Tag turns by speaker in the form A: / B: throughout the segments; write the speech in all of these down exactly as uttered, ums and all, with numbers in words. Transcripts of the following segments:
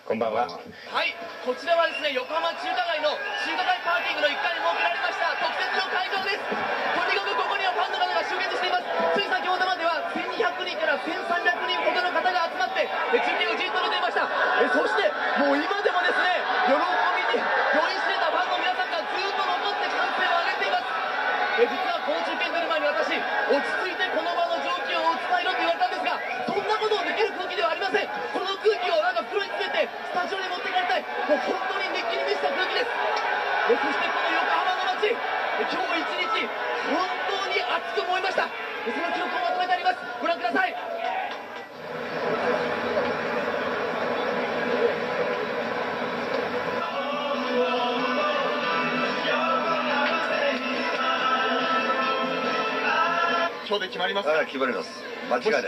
A: こんばんは。
B: はい、こちらはですね、横浜中華街の中華街パーキングのいっかいに設けられました特設の会場です。とにかくここにはファンの方が集結しています。つい先ほどまではせんにひゃくにんからせんさんびゃくにんほどの方が集まってえ中継をじっと見ていました。えそしてもう今でもですね、喜びに酔いしれたファンの皆さんがずっと残って歓声を上げています。え実はこの中継に出る前に私、落ち着いてこの場の状況を伝えろと言われたんですが、そんなことをできる空気ではありません。この空気をなんか袋に詰めてスタジオに持って帰りたい、もう本当に熱気に満ちた空気です。えそしてこの横浜の街、え今日一日本当に熱く燃えました。えその記録をまとめてあります。ご覧ください。今日で決まりますか？
C: ああ、決まります。間違いない。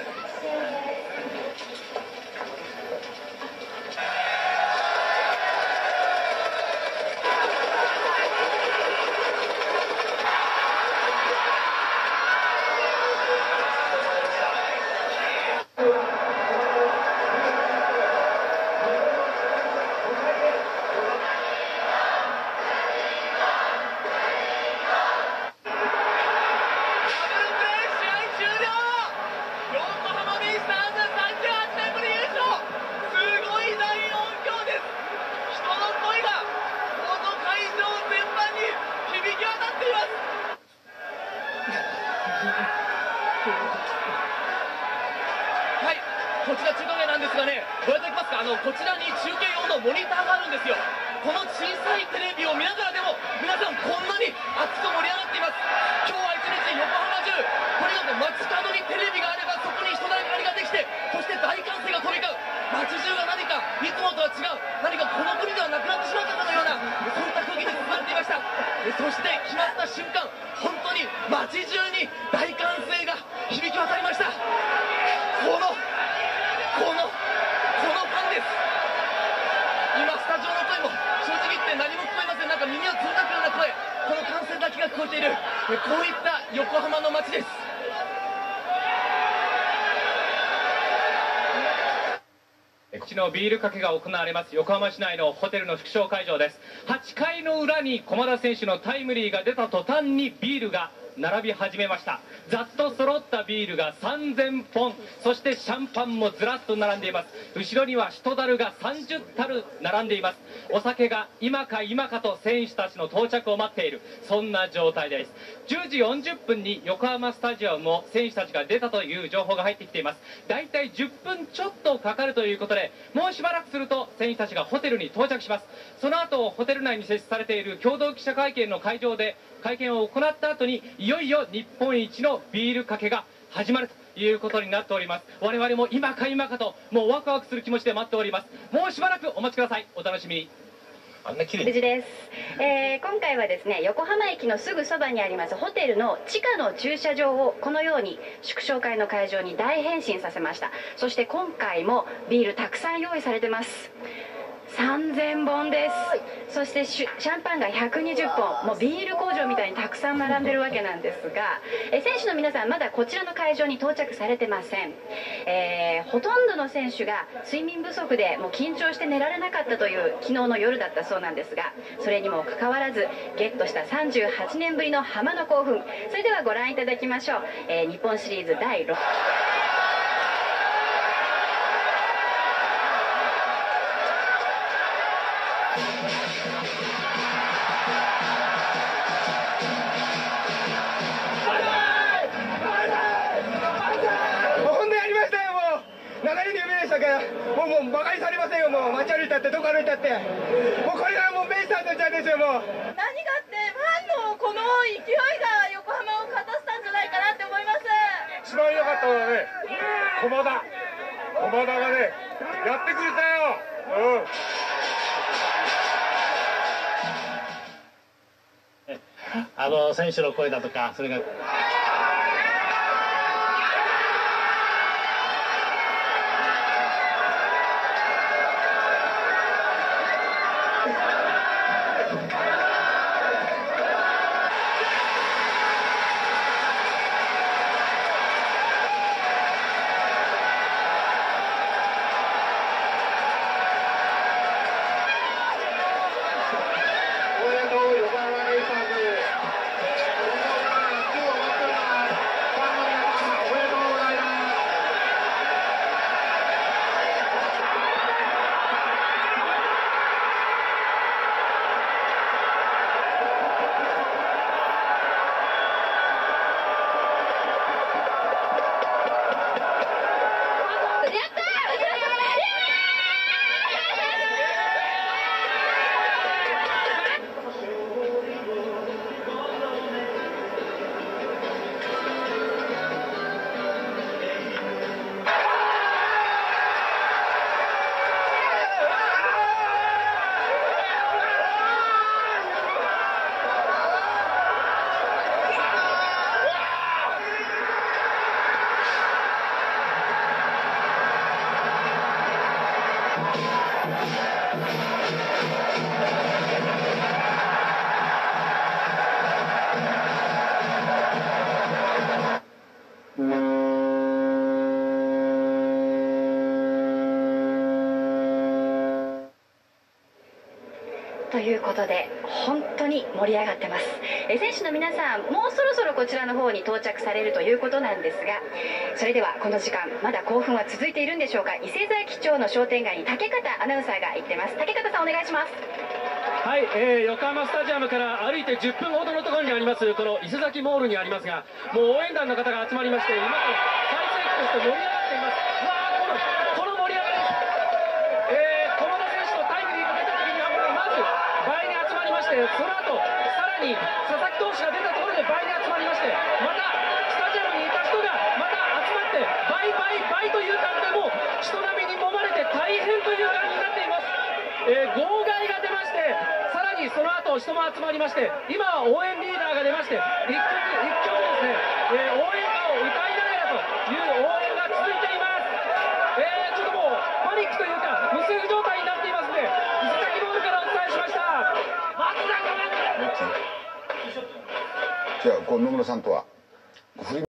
B: こちら中華街なんですがね、ご覧いただけますか、あのこちらに中継用のモニターがあるんですよ。この小さいテレビを見ながらでも皆さんこんなに熱く盛り上がっています。今日は一日横浜中、とにかく街角にテレビがあればそこに人だかりができて、そして大歓声が飛び交う、街中が何かいつもとは違う、何かこの国ではなくなってしまったかのような、そういった空気に包まれていました。そして決まった瞬間、本当に街中に大歓声が響き渡りました。このこのこのファンです。今スタジオの声も正直言って何も聞こえません。なんか耳をつんだくような声、この歓声だけが聞こえている、こういった横浜の街です。
D: こちらのビールかけが行われます横浜市内のホテルの副賞会場です。はちかいの裏に駒田選手のタイムリーが出た途端にビールが並び始めました。ざっと揃ったビールがさんぜんぽん、そしてシャンパンもずらっと並んでいます。後ろには人樽がさんじゅったる並んでいます。お酒が今か今かと選手たちの到着を待っている、そんな状態です。じゅうじよんじゅっぷんに横浜スタジアムも選手たちが出たという情報が入ってきています。だいたいじゅっぷんちょっとかかるということで、もうしばらくすると選手たちがホテルに到着します。その後ホテル内に設置されている共同記者会見の会場で会見を行った後に、いよいよ日本一のビールかけが始まるということになっております。我々も今か今かともうワクワクする気持ちで待っております。もうしばらくお待ちください。お楽しみに。
A: あんな綺麗
E: 無事です。えー、今回はですね、横浜駅のすぐそばにありますホテルの地下の駐車場をこのように祝勝会の会場に大変身させました。そして今回もビールたくさん用意されてます。さんぜんぼんです。そしてシャンパンがひゃくにじゅっぽん、もうビール工場みたいにたくさん並んでるわけなんですが、え選手の皆さんまだこちらの会場に到着されてません。えー、ほとんどの選手が睡眠不足でもう緊張して寝られなかったという昨日の夜だったそうなんですが、それにもかかわらずゲットしたさんじゅうはちねんぶりの浜の興奮、それではご覧いただきましょう。えー、日本シリーズだいろく
F: もうもうバカにされませんよ。もう街歩いたってどこ歩いたって、もうこれがもうベイスターズの時代ですよ。もう
G: 何がってファンのこの勢いが横浜を勝たせたんじゃないかなって思います。
F: 一番良かったのはね、駒田駒田がねやってくれたよ。
H: うんあの選手の声だとか、それが
E: ということで本当に盛り上がってます。え選手の皆さんもうそろそろこちらの方に到着されるということなんですが、それではこの時間まだ興奮は続いているんでしょうか。伊勢崎町の商店街に竹方アナウンサーが行ってます。竹方さんお願いします。
A: はい、えー、横浜スタジアムから歩いてじゅっぷんほどのところにありますこの伊勢崎モールにありますが、もう応援団の方が集まりまして、今と最盛期として盛り上がっています。わあ、このこの盛り上がり、えー、駒田選手のタイムリーが出た時にはまず倍に集まりまして、その後さらに佐々木投手が出たところで倍に集まりまして、またスタジアムにいた人がまた集まって倍倍倍という感じで、もう人波に揉まれて大変という感じになっています。えー、号外が出まして、さらにその後人も集まりまして、今は応援リーダーが出まして、一曲一曲ですね、えー、応援歌を歌いながらという応援が続いています。えー、ちょっともうパニックというか無線状態になっていますので、伊勢崎モールからお伝えしました。
C: じゃあこう野村さんとは